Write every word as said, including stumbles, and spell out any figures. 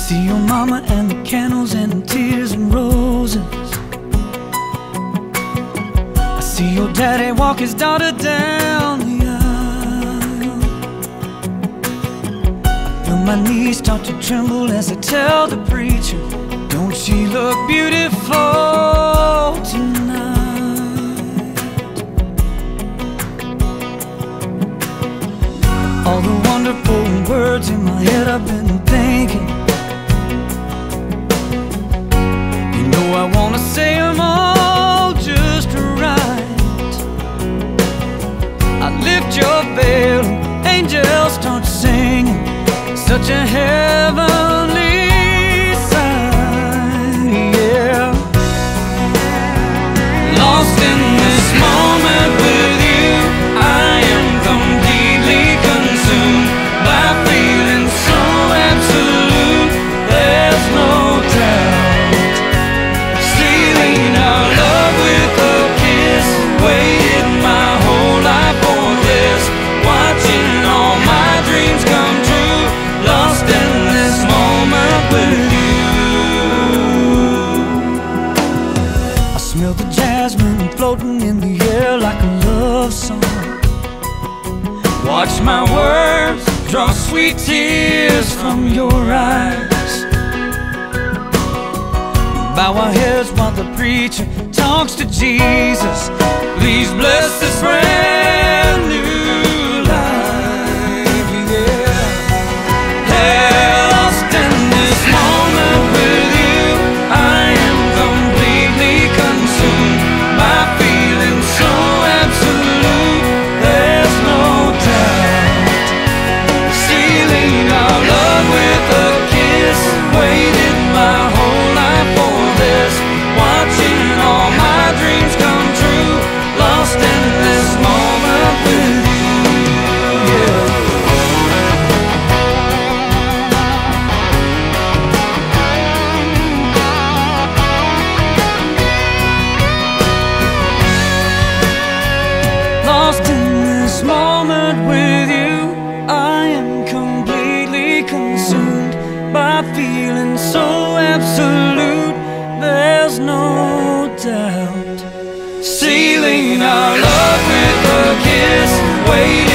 see your mama and the candles and the tears and roses. I see your daddy walk his daughter down the aisle. I feel my knees start to tremble as I tell the preacher, don't she look beautiful tonight? All the wonderful words in my head I've been thinking, you know I wanna say them all just right. I lift your veil and angels start singing, such a heavenly sight, yeah. Lost in this moment with you, I am completely consumed by feeling so absolute, there's no doubt. Sealing our love with a kiss, waited my whole life for this, watching all my dreams come true, lost in this moment with you. I smell the jasmine floating in the air like a love song. Watch my words draw sweet tears from your eyes. Bow our heads while the preacher talks to Jesus. Please bless this brand new life, yeah. Hey, lost in this moment with you, I am completely consumed by feeling so absolute, there's no doubt. Sealing our love with a kiss, waited my whole life for this, watching all my dreams come true, lost in this moment with you, yeah. Lost in this moment with you, I am completely consumed by feeling so absolute, there's no doubt. Sealing our love with a kiss, waiting